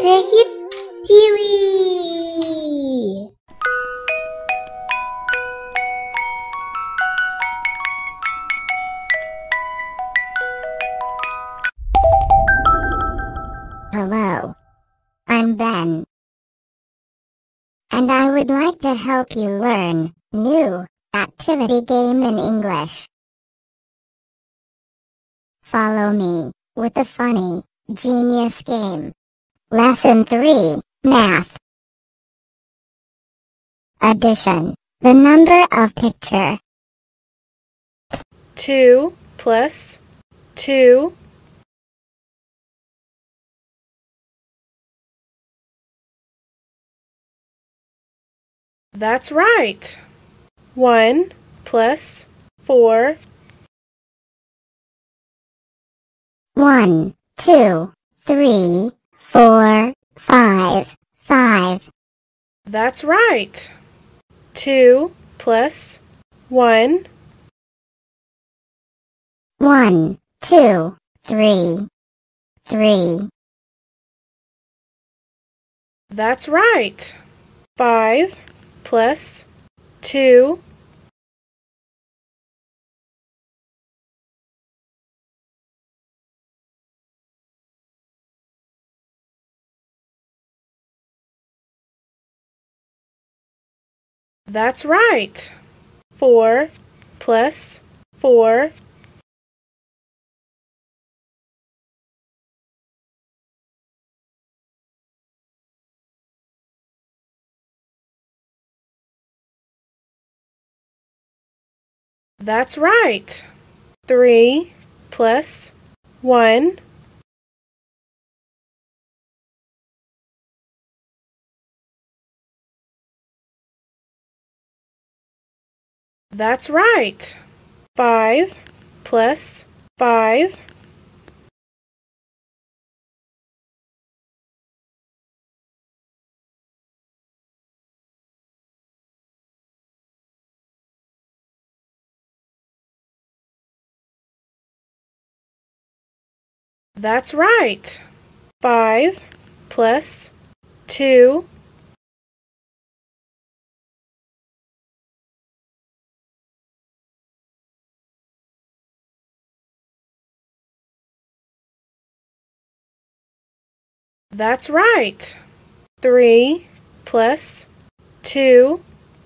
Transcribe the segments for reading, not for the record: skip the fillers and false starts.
Hit Hiwi. Hello, I'm Ben, and I would like to help you learn new activity game in English. Follow me with a funny, genius game. Lesson 3, Math. Addition. The number of picture. 2 plus 2. That's right. 1 plus 4. 1, 2, 3, 4, 5, 5. That's right. 2 plus 1. 1, 2, 3, 3. That's right. 5 plus 2. 4 plus 4. That's right. 3 plus 1. That's right. 5 plus 5. That's right. 5 plus 2. That's right. 3 plus 2.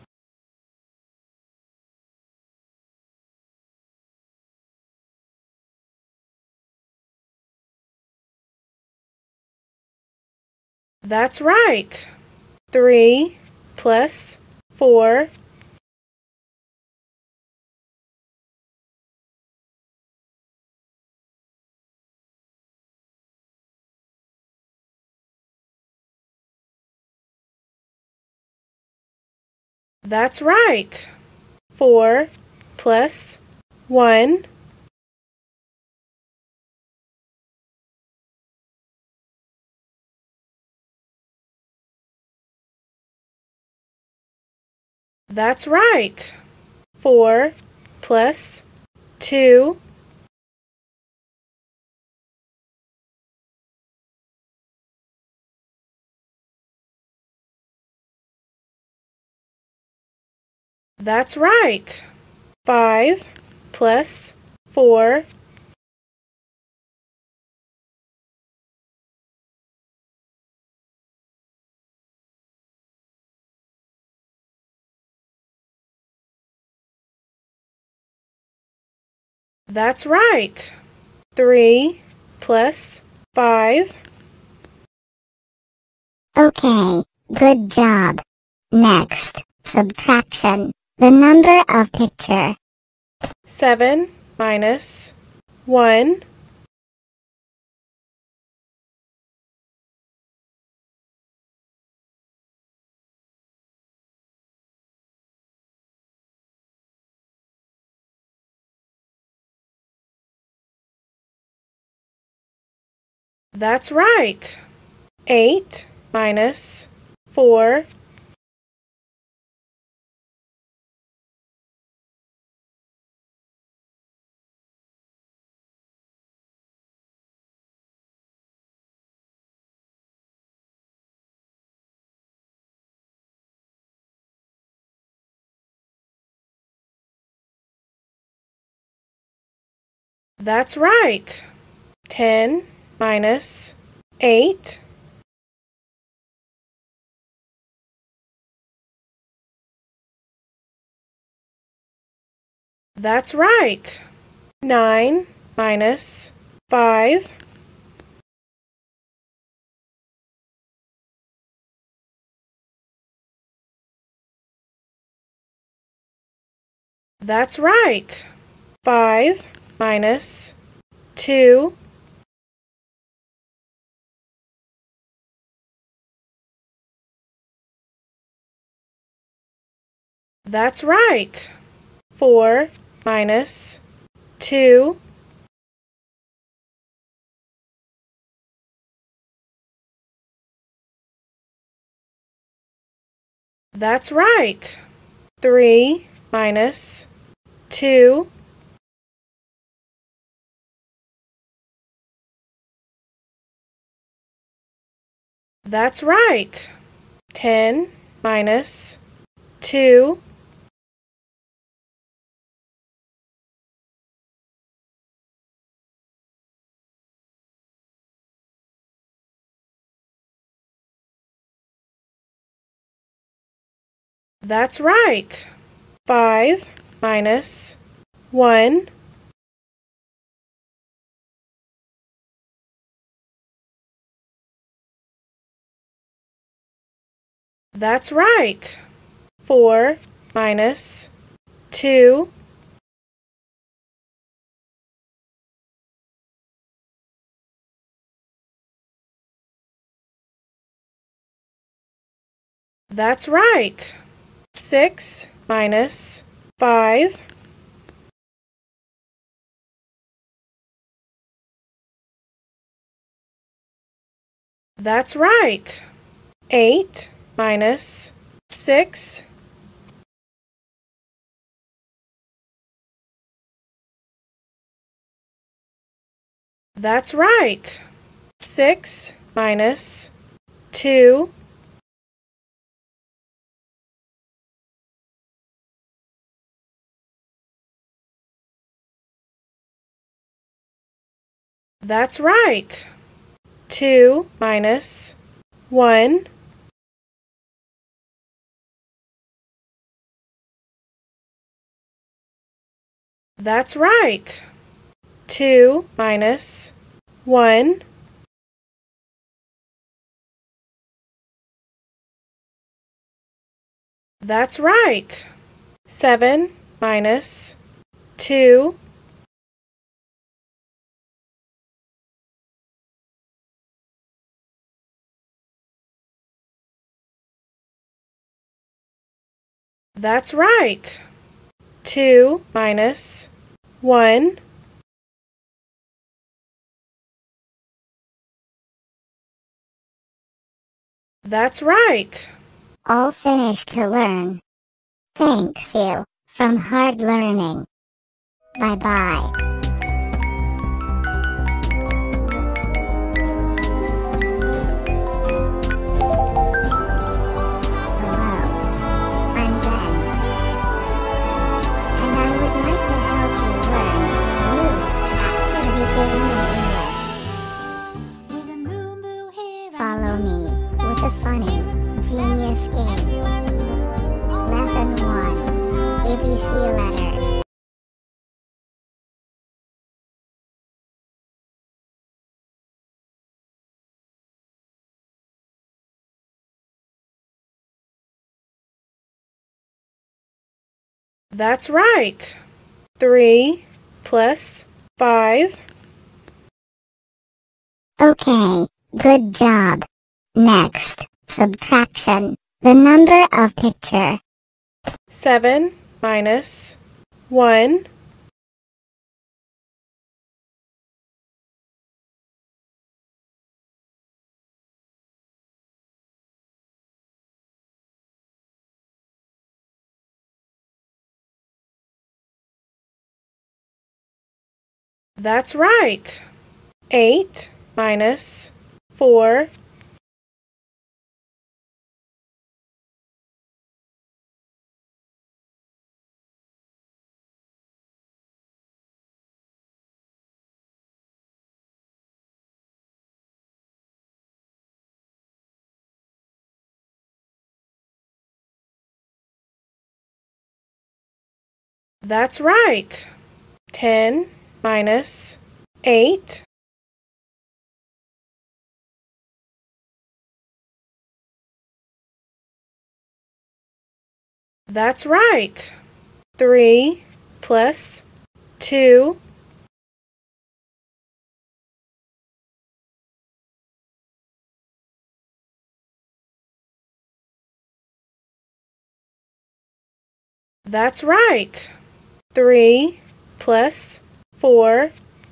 That's right. 3 plus 4. That's right. 4 plus 1. That's right. 4 plus 2. That's right. 5 plus 4. That's right. 3 plus 5. Okay, good job. Next, subtraction. The number of picture. 7 minus 1. That's right. 8 minus 4. That's right. 10 minus 8. That's right. 9 minus 5. That's right. 5 minus 2. That's right. 4 minus 2. That's right. 3 minus 2. That's right. 10 minus 2. That's right. 5 minus 1. That's right. 4 minus 2. That's right. 6 minus 5. That's right. 8 minus 6. That's right. 6 minus 2. That's right. 2 minus 1. That's right. 2 minus 1. That's right. 7 minus 2. That's right. 2 minus 1. That's right. All finished to learn. Thanks you. From hard learning. Bye-bye. Hello, I'm Ben, and I would like to help you learn new activity game in English. Follow me with a funny, genius game. Lesson 1. ABC letters. That's right. 3 plus 5. Okay, good job. Next, subtraction. The number of picture. 7 minus 1. That's right. 8 minus 4. That's right. 10 minus 8. That's right. 3 plus 2. That's right. 3 plus 4.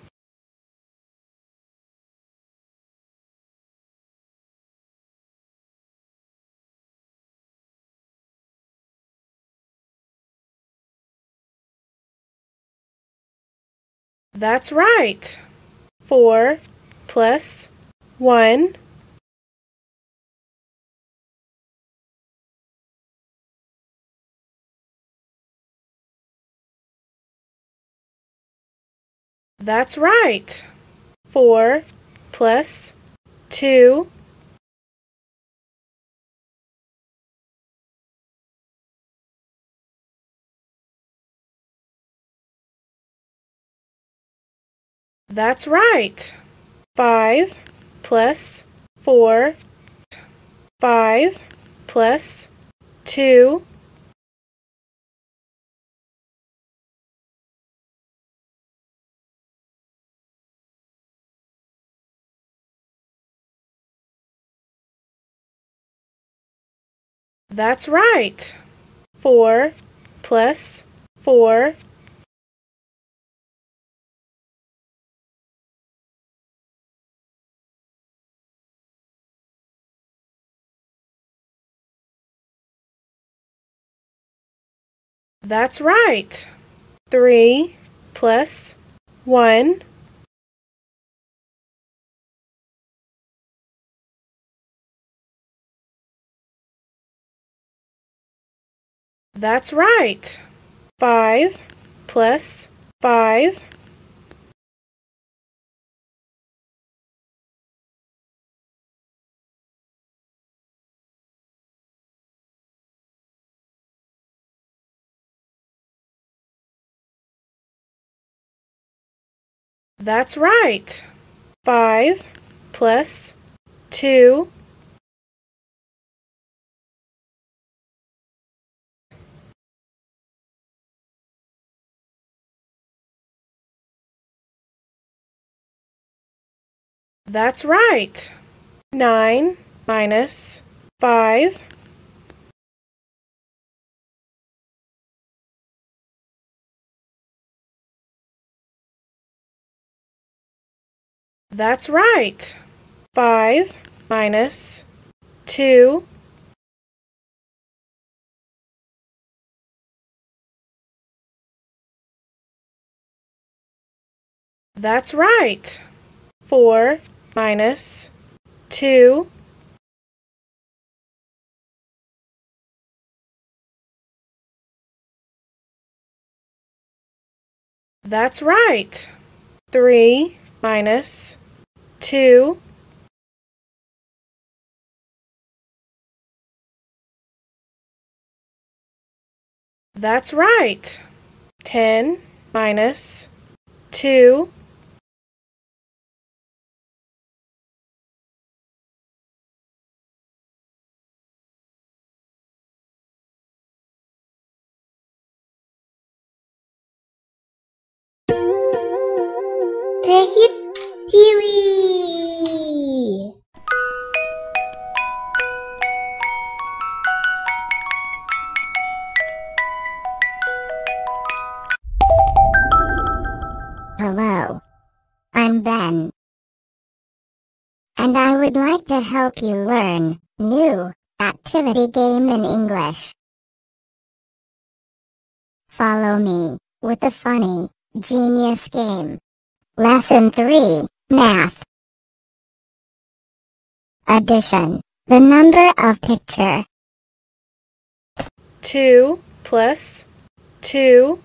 That's right. 4 plus 1. That's right. 4 plus 2. That's right. 5 plus 4. 5 plus 2. That's right. 4 plus 4. That's right. 3 plus 1. That's right. 5 plus 5. That's right. 5 plus 2. That's right. 9 minus 5. That's right. 5 minus 2. That's right. 4 minus 2. That's right. 3 minus 2. That's right. 10 minus 2. Take it, Pee-wee! Hello, I'm Ben, and I would like to help you learn new activity game in English. Follow me with the funny, genius game. Lesson 3, Math. Addition. The number of picture. 2 plus 2.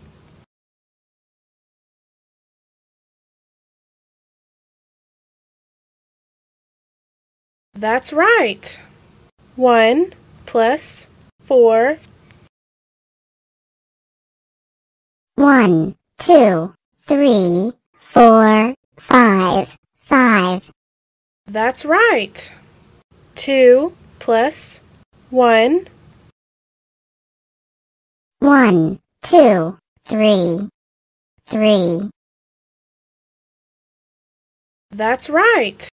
That's right. 1 plus 4. 1, 2, 3, 4, 5, 5. That's right. 2 plus 1. 1, 2, 3, 3. That's right.